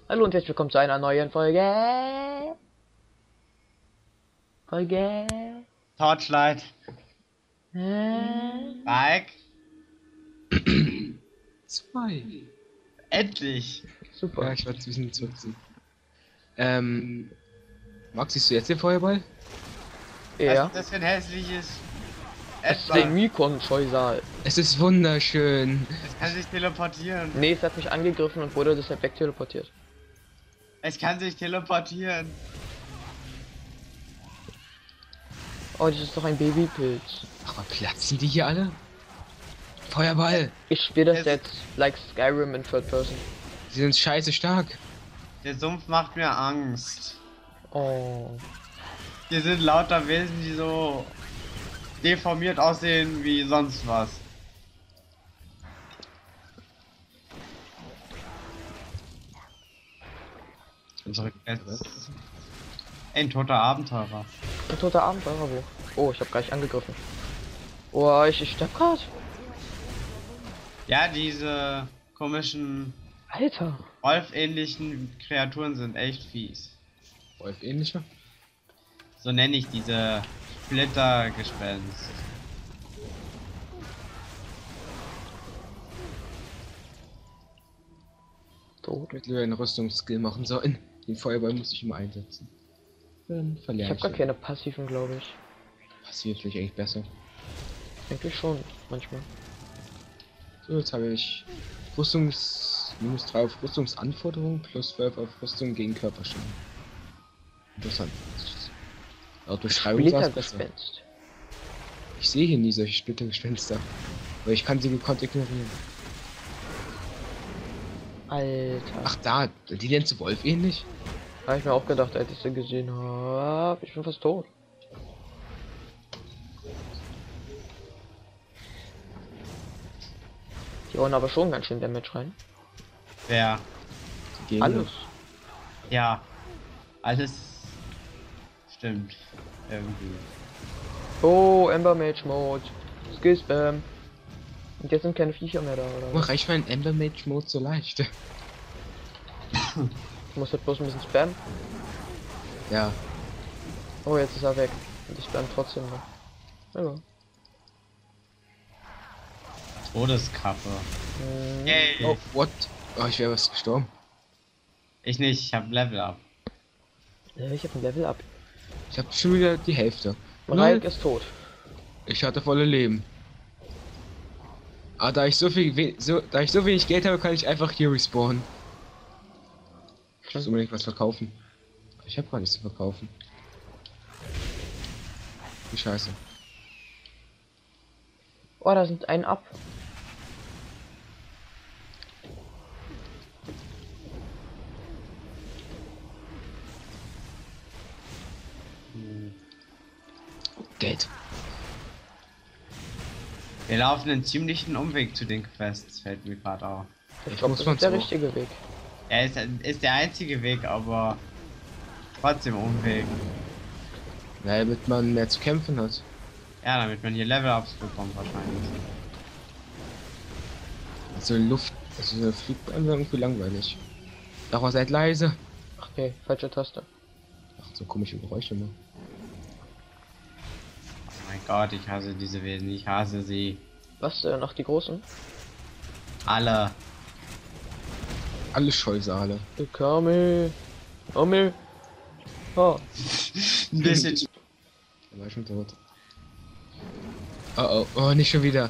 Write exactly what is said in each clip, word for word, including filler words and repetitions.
Hallo und herzlich willkommen zu einer neuen Folge. Folge. Torchlight. Äh, Mike. Zwei. Endlich. Super. Ja, ich werde es ein bisschen zurückziehen. Ähm, Max, siehst du jetzt den Feuerball? Ja. Was ist das für ein hässliches Es ist etwas? ein Mikon-Scheusal. Es ist wunderschön. Es kann sich teleportieren. Nee, es hat mich angegriffen und wurde deshalb wegteleportiert. Es kann sich teleportieren. Oh, das ist doch ein Babypilz. Ach, aber platzen die hier alle? Feuerball! Ich spiele das Es- jetzt like Skyrim in Third Person. Sie sind scheiße stark. Der Sumpf macht mir Angst. Oh. Hier sind lauter Wesen, die so deformiert aussehen wie sonst was. Unsere Es- Ein toter Abenteurer. Ein toter Abenteurer wo? Oh, ich habe gleich angegriffen. Oh, ich, ich sterb grad. Ja, diese komischen Alter. Wolf-ähnlichen Kreaturen sind echt fies. Wolf ähnlicher. So nenne ich diese Splittergespenst. Tot. Ich hätte lieber einen Rüstungsskill machen sollen. Den Feuerball muss ich immer einsetzen. Dann Ich verliere habe ich. gar ihn. keine passiven, glaube ich. Passiert vielleicht eigentlich besser. Denke ich schon, manchmal. So, jetzt habe ich Rüstungs... minus drei auf Rüstungsanforderungen plus zwölf auf Rüstung gegen Körperschaden. Interessant. Laut Beschreibung war es besser. Splittergespenst. Ich sehe hier nie solche Splittergespenster. Aber ich kann sie gekonnt ignorieren. Alter. Ach da, die denn zu Wolf ähnlich? Habe ich mir auch gedacht, als ich sie gesehen habe. Ich bin fast tot. Die hauen aber schon ganz schön Damage rein. Wer? Die Gegner. Alles. Ja. Alles stimmt. Irgendwie. Oh, Ember Mage Mode. Skill Spam. Und jetzt sind keine Viecher mehr da, oder? Warum was? reicht mein Ember Mage Mode so leicht? Ich muss halt bloß ein bisschen spammen. Ja, Oh, jetzt ist er weg. Und ich spam trotzdem noch. Ja. Todeskappe. Hm. Yay. oh, what? Oh, ich wäre was gestorben. Ich nicht, ich hab Level up. Ja, ich hab ein Level up. Ich habe schon wieder die Hälfte. Raik Lol, ist tot. ich hatte volle Leben. Ah, da ich so viel, we so, da ich so wenig Geld habe, kann ich einfach hier respawnen. Ich muss unbedingt was verkaufen. Ich habe gar nichts zu verkaufen. Wie scheiße. Oh, da sind ein ab. Geld. Wir laufen einen ziemlichen Umweg zu den Quests, fällt mir gerade auf. Ich Ich glaube, muss das mal ist der zu- richtige Weg. Er ist, ist der einzige Weg, aber trotzdem Umweg. Ja, damit man mehr zu kämpfen hat. Ja, damit man hier Level-Ups bekommt wahrscheinlich. Also Luft, also eine Flugbahn wäre irgendwie langweilig. Doch, seid leise. Ach nee, falsche Taste. Ach, so komische Geräusche immer. Oh mein Gott, ich hasse diese Wesen, ich hasse sie. Was, äh, noch die großen? Alle. Alle Scheusale. Kami. Kami. Oh. Ein bisschen. Er war schon tot. Oh oh, oh, nicht schon wieder.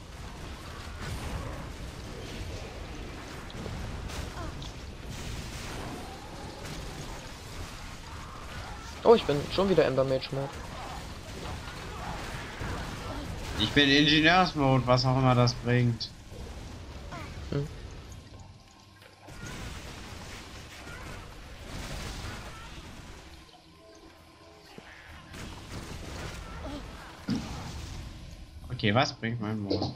Oh, ich bin schon wieder Ember Mage Mode. Ich bin Ingenieursmode, was auch immer das bringt. Hm. Okay, was bringt mein Mond?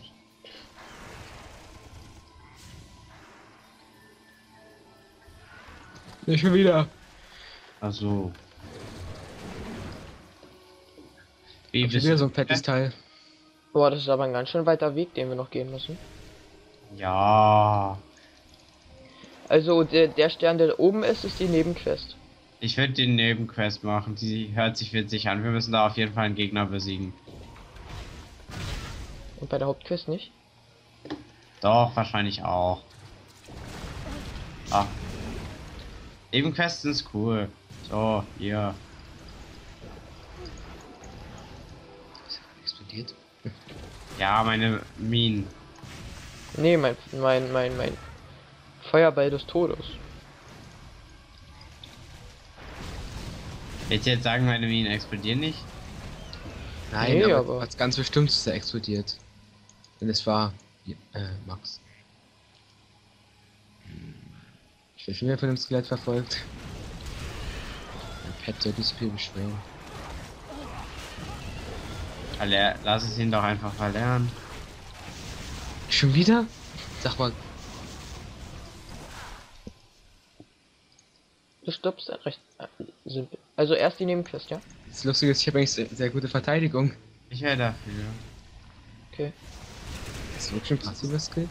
Nicht schon wieder. Also. Wie Schon bist wieder du? so ein fettes Teil. Boah, das ist aber ein ganz schön weiter Weg, den wir noch gehen müssen. Ja. Also der, der Stern, der oben ist, ist die Nebenquest. Ich würde den Nebenquest machen, die hört sich witzig an. Wir müssen da auf jeden Fall einen Gegner besiegen. Und bei der Hauptquest nicht? Doch, wahrscheinlich auch. Ah. Nebenquests sind cool. So, hier. Explodiert. Ja, meine Minen. Nee, mein, mein, mein, mein Feuerball des Todes. Willst du jetzt sagen, meine Minen explodieren nicht? Nein, Nee, aber, aber- was ganz bestimmt ist er explodiert. Denn es war äh, Max. Hm. Ich werde schon wieder von dem Skelett verfolgt. Mein Pet sollte nicht so viel beschweren. Alle, lass es ihn doch einfach verlernen. Schon wieder? Sag mal, Du stirbst recht äh, simpel. Also erst die Nebenquest, ja? das Lustige ist, ich habe eigentlich sehr, sehr gute Verteidigung. Ich wäre dafür. Okay. Das ist wirklich ein passiver Skill.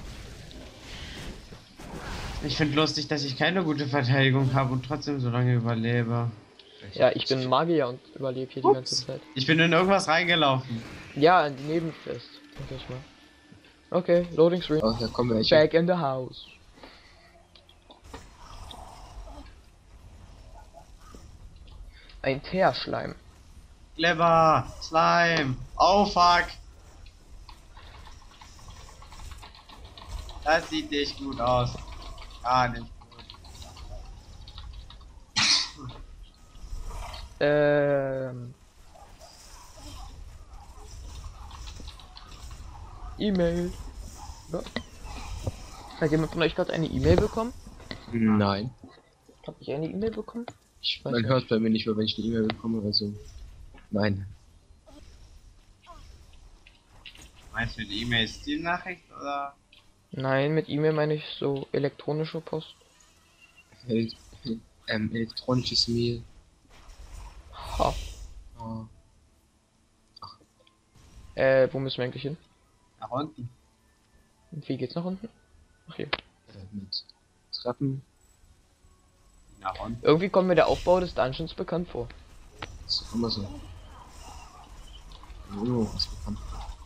Ich finde lustig, dass ich keine gute Verteidigung habe und trotzdem so lange überlebe. Ja, ich bin Magier und überlebe hier die Ups. ganze Zeit. Ich bin in irgendwas reingelaufen. Ja, in die Nebenquest. Denke ich mal. Okay, Loading Screen. Oh, da kommen welche. Back in the house. Ein Teerschleim. Clever, Slime. Oh fuck. Das sieht nicht gut aus. Gar nicht gut. Ähm. E-Mail. Ja. Hat jemand von euch gerade eine E-Mail bekommen? Nein. Hab ich eine E-Mail bekommen? Ich, Weiß man nicht. hört bei mir nicht mehr, wenn ich eine E-Mail bekomme oder so. Nein. Meinst du mit E-Mail Steam-Nachricht oder? Nein, mit E-Mail meine ich so elektronische Post. El ähm, elektronisches Mail. Ha. Oh. Äh, wo müssen wir eigentlich hin? Nach unten. Und wie geht's nach unten? Ach hier. Äh, mit Treppen. Nach unten. Irgendwie kommt mir der Aufbau des Dungeons bekannt vor. Das ist immer so. Oh, was bekommen.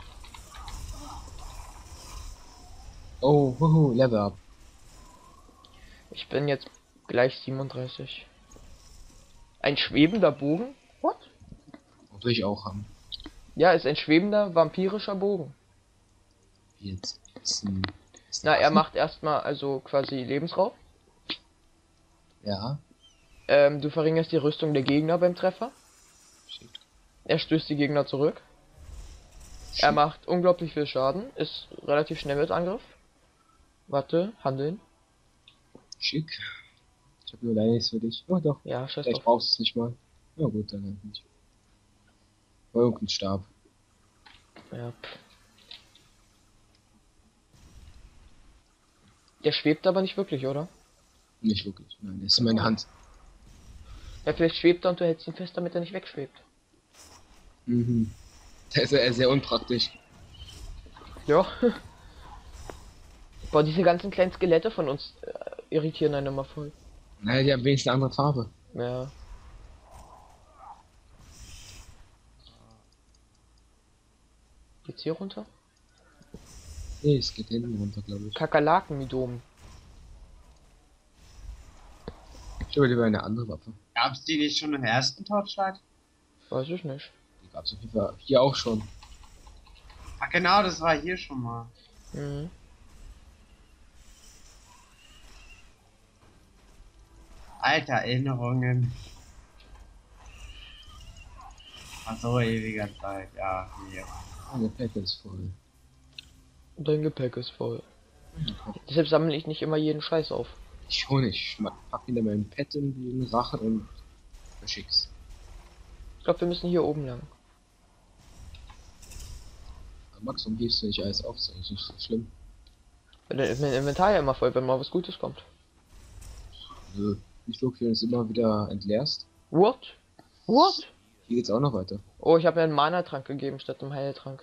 Oh, huhu, Level up. Ich bin jetzt gleich siebenunddreißig. Ein schwebender Bogen? What? Will ich auch haben. Ja, ist ein schwebender vampirischer Bogen. Jetzt ist ein. Ist Na, ein er Affen. macht erstmal also quasi Lebensraub. Ja. Ähm, du verringerst die Rüstung der Gegner beim Treffer. Shit. Er stößt die Gegner zurück. Er macht unglaublich viel Schaden. Ist relativ schnell mit Angriff. Warte, handeln. Schick. Ich habe nur leider nichts für dich. Oh doch. Ja, scheiß Vielleicht drauf. brauchst du es nicht mal. Na gut, dann halt nicht. Oh, irgendein Stab. Ja, pff. Der schwebt aber nicht wirklich, oder? Nicht wirklich. Nein, das ist in meiner Hand. Ja, vielleicht schwebt er und du hältst ihn fest, damit er nicht wegschwebt. Mhm. Das ist ja sehr unpraktisch. Ja. Boah, diese ganzen kleinen Skelette von uns äh, irritieren einen immer voll. Naja, die haben wenigstens eine andere Farbe. Ja. Geht's hier runter? Nee, es geht hinten runter, glaube ich. Kakerlaken-Midom. Ich habe lieber eine andere Waffe. Gab's die nicht schon im ersten Torchlight? Weiß ich nicht. Die gab es auf jeden Fall hier auch schon. Ach genau, das war hier schon mal. Mhm. Alter, Erinnerungen. Ach so, ewiger Zeit, ja, hier. Ah, der Pack ist voll. Dein Gepäck ist voll. Deshalb sammle ich nicht immer jeden Scheiß auf. Ich schon nicht. Ich pack ihn in meinen Pet in den Rachen und verschick's. Ich glaube, wir müssen hier oben lang. Aber Max, warum gehst du nicht alles auf? Das ist eigentlich nicht so schlimm. Weil dann ist mein Inventar ja immer voll, wenn mal was Gutes kommt. Nö, nicht wirklich, wenn du es immer wieder entleerst. What? What? Hier geht's auch noch weiter. Oh, ich habe mir einen Mana-Trank gegeben statt einem Heiltrank.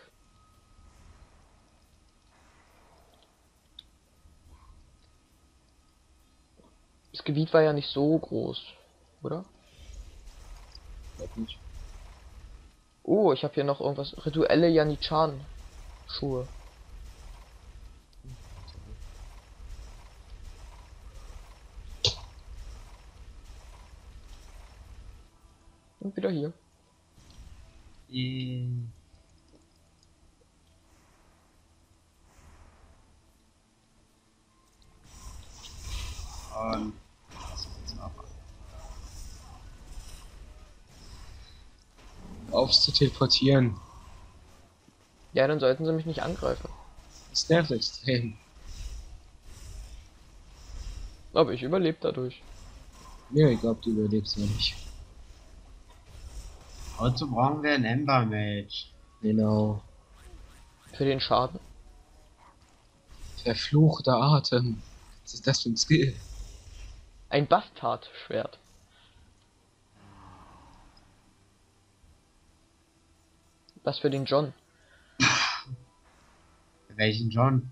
Gebiet war ja nicht so groß, oder? Glaub nicht. Oh, ich habe hier noch irgendwas. Rituelle Janichan Schuhe. Und wieder hier. Äh, Und was gibt's noch? Aufs zu teleportieren. Ja, dann sollten sie mich nicht angreifen. Das nervt extrem. Aber ich überlebe dadurch. Ja, ich glaube, du überlebst ja nicht. Wozu brauchen wir einen Ember Mage? Genau. Für den Schaden. Verfluchter Atem. Was ist das für ein Skill? Ein Bastardschwert. Was für den John. Welchen John?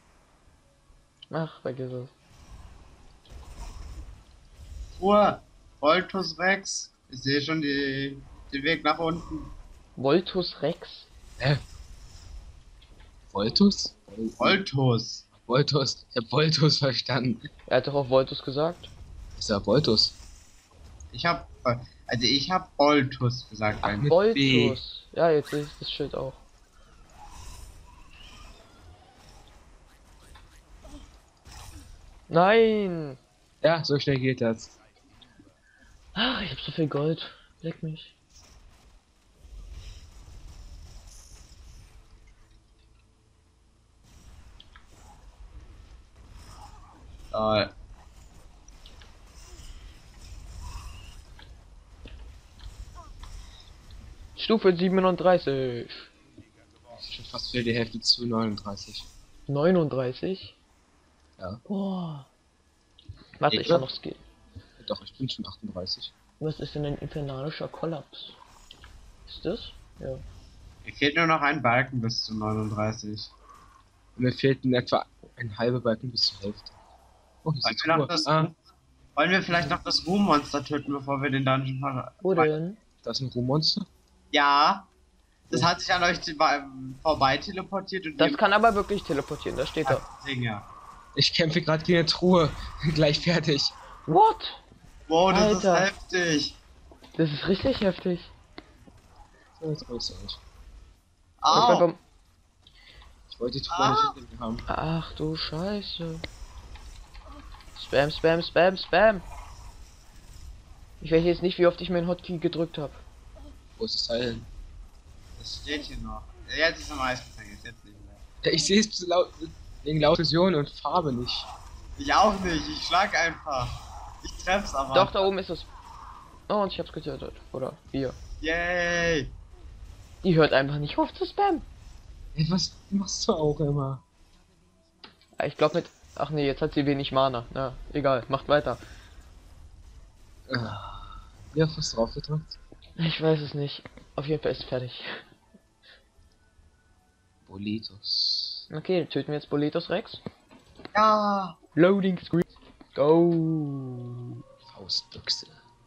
Ach, vergiss es. Ruhe! Voltus Rex! Ich sehe schon die, den Weg nach unten. Voltus Rex. Hä? Voltus? Voltus! Voltus. Ich hab Voltus verstanden. Er hat doch auch Voltus gesagt. Ist ja Voltus. Ich hab. Also ich hab Voltus gesagt. Ach, Eigentlich. Voltus. Ja, jetzt sehe ich das Schild auch. Nein! Ja, so schnell geht das. Ach, ich hab so viel Gold. Leck mich. Äh, Stufe siebenunddreißig. Schon fast wieder die Hälfte zu neununddreißig. neununddreißig? Ja. Boah. Warte, ich Ja. kann noch Skill. Doch, ich bin schon achtunddreißig. Was ist denn ein infernalischer Kollaps? Ist das? Ja. mir fehlt nur noch ein Balken bis zu neununddreißig. Und mir fehlt in etwa ein halber Balken bis zur Hälfte. Oh, hier Wollen ist wir, noch Truhe. das, Ah, wollen wir vielleicht noch das Ruhmmonster töten, bevor wir den Dungeon ver... Wo denn? da ist ein Ruhmonster. Ja. Das Oh. hat sich an euch zu- bei- vorbei teleportiert und Das ihr- kann aber wirklich teleportieren, das steht da. Deswegen, ja. Ich kämpfe gerade gegen eine Truhe. Gleich fertig. What? Wow, das Alter. ist heftig. Das ist richtig heftig. So, jetzt weiß ich nicht. Ich war Au. beim- Ich wollte die Truhe Ah. nicht hinter mir haben. Ach du Scheiße. Spam, Spam, Spam, Spam. Ich weiß jetzt nicht, wie oft ich meinen Hotkey gedrückt habe. Wo ist das Teil hin? Das steht hier noch. Jetzt ist am Eisgefängnis, jetzt nicht mehr. Ja, ich sehe es zu laut, wegen lauter Vision und Farbe nicht. Ich auch nicht, ich schlag einfach. Ich treff's aber. Doch, da oben ist es. Oh, und ich hab's getötet. Oder wir. Yay. Die hört einfach nicht auf zu spammen. Ey, was machst du auch immer? Ich glaube mit. Ach nee, jetzt hat sie wenig Mana. Na, egal, macht weiter. Ah, wie hast du was drauf gedrückt? Ich weiß es nicht. Auf jeden Fall ist fertig. Bolitos. Okay, töten wir jetzt Boletos Rex. Ja. Loading Screen. Go. Faustbüchse.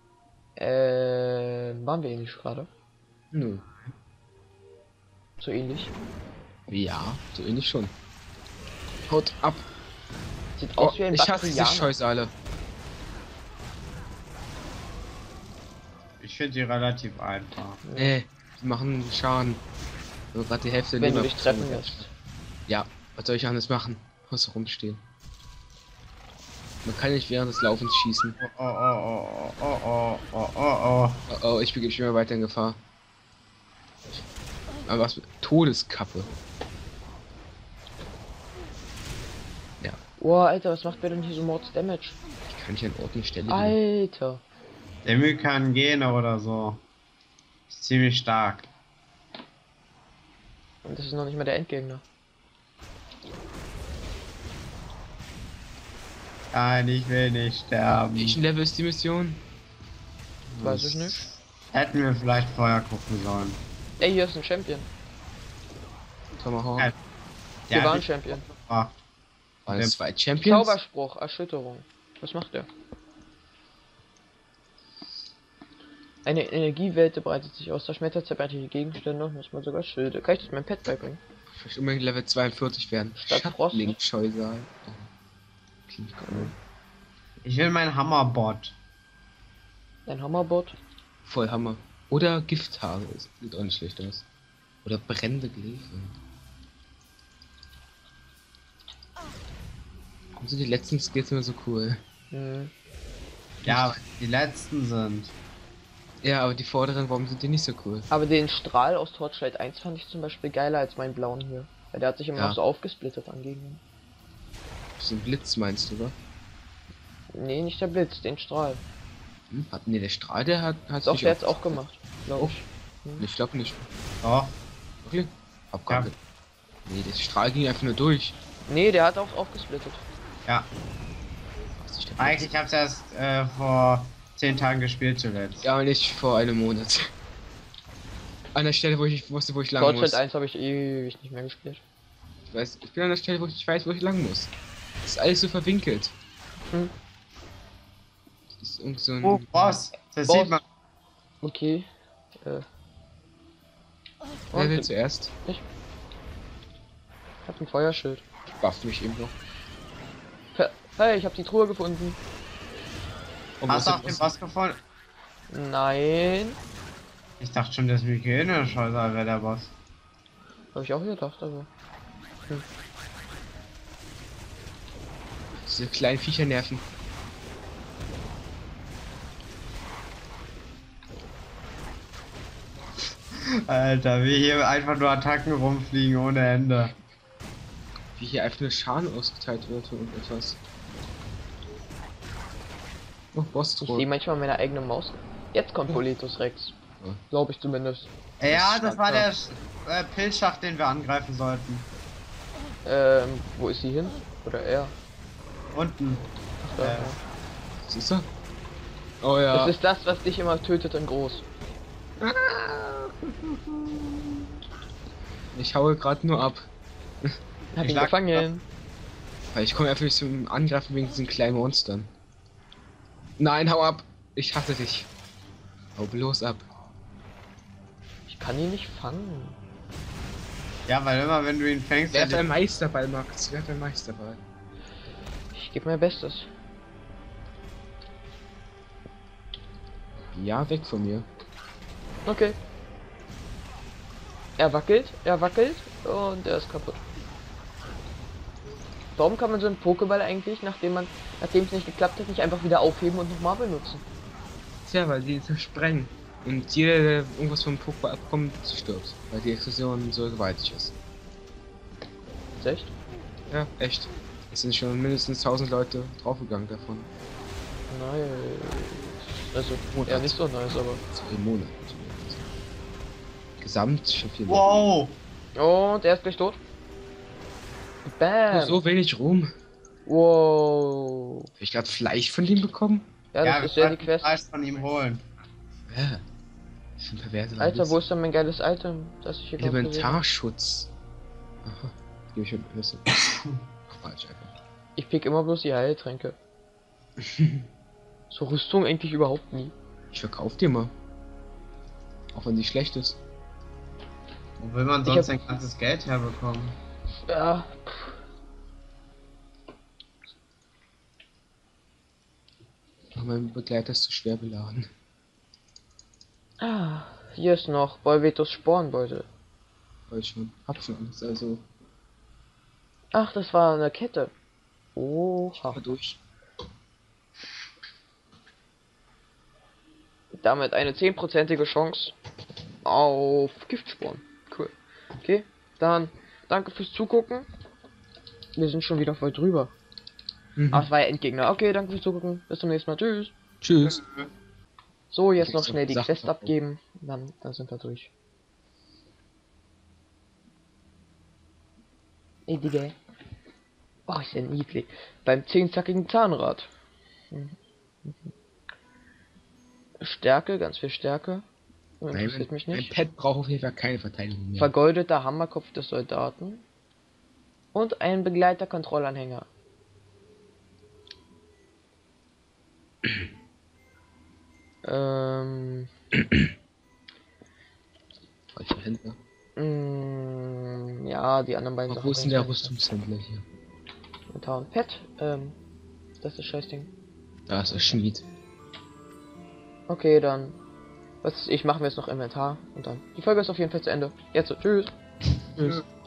Äh, waren wir ähnlich gerade? Nö. So ähnlich. Ja, so ähnlich schon. Haut ab. Sieht Oh, aus wie ein ich hasse diese Bakterianer. Scheusale. Ich finde die relativ einfach. Nee, die machen Schaden. Nur gerade die Hälfte Wenn du Leber- dich treffen lässt. Ja, was soll ich anders machen? Außer rumstehen. Man kann nicht während des Laufens schießen. Oh, oh, oh, oh, oh, oh, oh, oh, oh. Oh, oh, ich begebe mich immer weiter in Gefahr. Aber was mit Todeskappe? Ja, Boah, Alter, was macht mir denn hier so Mords Damage? ich kann nicht an Ort und Stelle gehen. Alter. Der Mühe kann gehen oder so. Ist ziemlich stark. Und das ist noch nicht mal der Endgegner. Nein, ich will nicht sterben. Welchen Level ist die Mission? Weiß ich nicht. Hätten wir vielleicht vorher gucken sollen. Ey, hier ist ein Champion. Tomahawk. Ja. Wir Der waren hat Champion. mich gebracht. Waren es zwei Champions? Zauberspruch, Erschütterung. Was macht der? Eine Energiewelt breitet sich aus. Zerschmettert zerbrechliche Gegenstände und manchmal sogar Schilde. Kann ich das meinem Pet beibringen? Ich möchte unbedingt Level zweiundvierzig werden. Statt Frost. Scheusal. Oh. Klingt cool. Ich will mein Hammerbot. Ein Hammerbot. Voll Hammer. Oder Gifthaare. Das sieht auch nicht schlecht aus. Oder brennende Gläser. Warum sind die letzten Skills immer so cool? Hm. Ja, weil die letzten sind. Ja, aber die vorderen, warum sind die nicht so cool? Aber den Strahl aus Torchlight eins fand ich zum Beispiel geiler als meinen blauen hier. Weil der hat sich immer Ja. noch so aufgesplittet an Gegnern. So ein Blitz meinst du, oder? Nee, nicht der Blitz, den Strahl. Hm? Hat, nee, der Strahl, der hat hat Doch, sich der hat's auch gemacht. Glaub Oh. ich. Ich glaube nicht. Doch. Wirklich? Hab Ja. gar nicht. Nee, der Strahl ging einfach nur durch. Nee, der hat auch aufgesplittet. Ja. Was ist der Eigentlich hab's erst äh, vor zehn Tagen gespielt zuletzt. Ja, nicht vor einem Monat. An der Stelle, wo ich wusste, wo ich lang Torchlight muss. eins habe ich ewig nicht mehr gespielt. Ich weiß, ich bin an der Stelle, wo ich nicht weiß, wo ich lang muss. Das ist alles so verwinkelt. Hm. Das ist irgend so ein... Oh, Boss! Das Boss. sieht man. Okay. Äh. Wer will Und zuerst? ich hab ein Feuerschild. Ich buff mich eben noch. Fe- Hey, ich habe die Truhe gefunden. Und Hast du was- auch den Boss gefunden? Nein. Ich dachte schon, dass Michael Scheusal wäre der Boss. Habe ich auch gedacht, aber. Diese kleinen Viecher nerven. Alter, wie hier einfach nur Attacken rumfliegen ohne Ende. Wie hier einfach nur Schaden ausgeteilt wird und etwas. Oh, Boss Ich sehe Troll. manchmal meine eigene Maus. Jetzt kommt Boletus Rex. Ja. Glaube ich zumindest. Ja, Das das war der stand äh, Pilzschacht, den wir angreifen sollten. Ähm, wo ist sie hin? Oder er? Unten. Ach, da, Äh. ja. Siehst du? Oh ja. Das ist das, was dich immer tötet in groß. Ich haue gerade nur ab. Hab Ich ihn lag- gefangen. Weil ich komme einfach nicht zum Angreifen wegen diesen kleinen Monstern. Nein, hau ab! Ich hasse dich. Hau bloß ab. Ich kann ihn nicht fangen. Ja, weil immer wenn du ihn fängst, Werf der ein Meisterball, Max. Werf ein Meisterball. Ich gebe mein Bestes. Ja, weg von mir. Okay. Er wackelt, er wackelt und er ist kaputt. Warum kann man so einen Pokéball eigentlich, nachdem man, nachdem es nicht geklappt hat, nicht einfach wieder aufheben und nochmal benutzen? Tja, weil die zersprengen. Und jeder, der irgendwas vom Pokéball abkommt, stirbt. Weil die Explosion so gewaltig ist. Ist echt? Ja, echt. Es sind schon mindestens tausend Leute draufgegangen davon. Nice. Also, Monat. ja, nicht so nice, aber. Zwei Monate. Gesamt schon vier Wow! Und er ist gleich tot. Bam! Oh, so wenig Ruhm. Wow. Hab ich gerade Fleisch von dem bekommen? Ja, das wir ist ja die sollten Quest. Fleisch von ihm holen. Ja. Das sind perverse Alter, wo ist denn mein geiles Item, das ich hier gerade gesehen habe? Elementarschutz. Aha. Geh ich mit Messer. Falsch einfach. Ich pick immer bloß die Heiltränke. So Rüstung eigentlich überhaupt nie. Ich verkauf dir mal. Auch wenn sie schlecht ist. Wo will man Ich sonst hab- sein ganzes Geld herbekommen? Ja. Aber mein Begleiter ist zu schwer beladen. Ah, hier ist noch Bolvetus Spornbeutel. Weiß schon. Hab schon alles, also. Ach, das war eine Kette. Oh, Mal durch. damit eine zehnprozentige Chance auf Giftsporen. Cool. Okay, dann danke fürs Zugucken. Wir sind schon wieder voll drüber. Mhm. Ach, es war ja Endgegner. Okay, danke fürs Zugucken. Bis zum nächsten Mal. Tschüss. Tschüss. So, jetzt Kriegst noch du schnell die Sachen Quest davon? abgeben. Dann, dann sind wir durch. Ey, Digga. Oh, ist ja niedlich. Beim zehnzackigen Zahnrad. Mhm. Mhm. Stärke, ganz viel Stärke. Interessiert mich Mein nicht. Pet braucht auf jeden Fall keine Verteidigung mehr. Vergoldeter Hammerkopf des Soldaten. Und ein Begleiter-Kontrollanhänger. ähm. Falscher Händler. Mm, ja, die anderen beiden Aber Sachen wo ist denn der bringt mir Rüstungshändler hier? nichts. Inventar und Pet, ähm, das ist das Scheißding. Da ist der Schmied. Okay, dann. Was ich mache mir jetzt noch Inventar und dann. Die Folge ist auf jeden Fall zu Ende. Jetzt, tschüss. Tschüss.